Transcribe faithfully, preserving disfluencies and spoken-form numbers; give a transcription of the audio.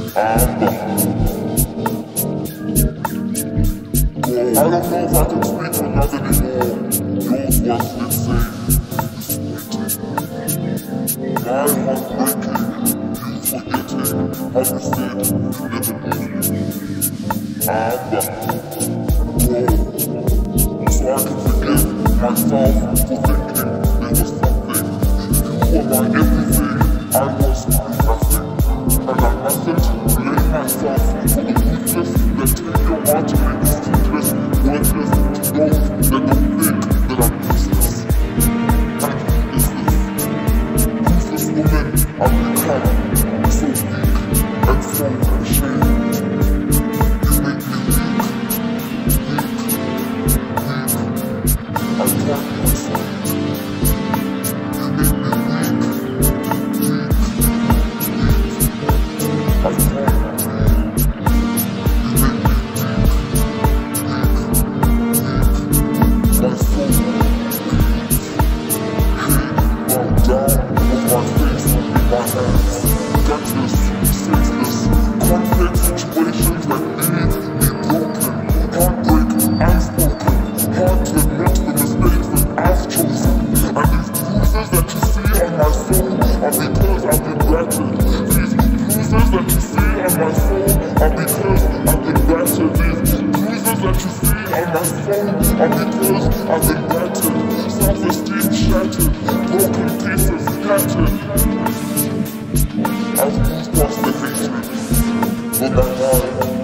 don't know if I can speak for love anymore. Yours was insane, disappointing. My heart breaking, you forgetting how you said you never knew me. I'm back, so I can forgive myself for thinking there was something. You were my everything, I was nothing. And I'm nothing to blame myself for the ruthless that take your heart and make you stupid. Worthless to those that don't think that I'm useless. And who is this? Ruthless woman I've become, so weak and so ashamed. You make me weak, weak, weak. I can't even sleep. You make me weak, weak, weak. I can't. All because I've been battered, self-esteem shattered, broken pieces scattered. I've moved past the hatred, but my mind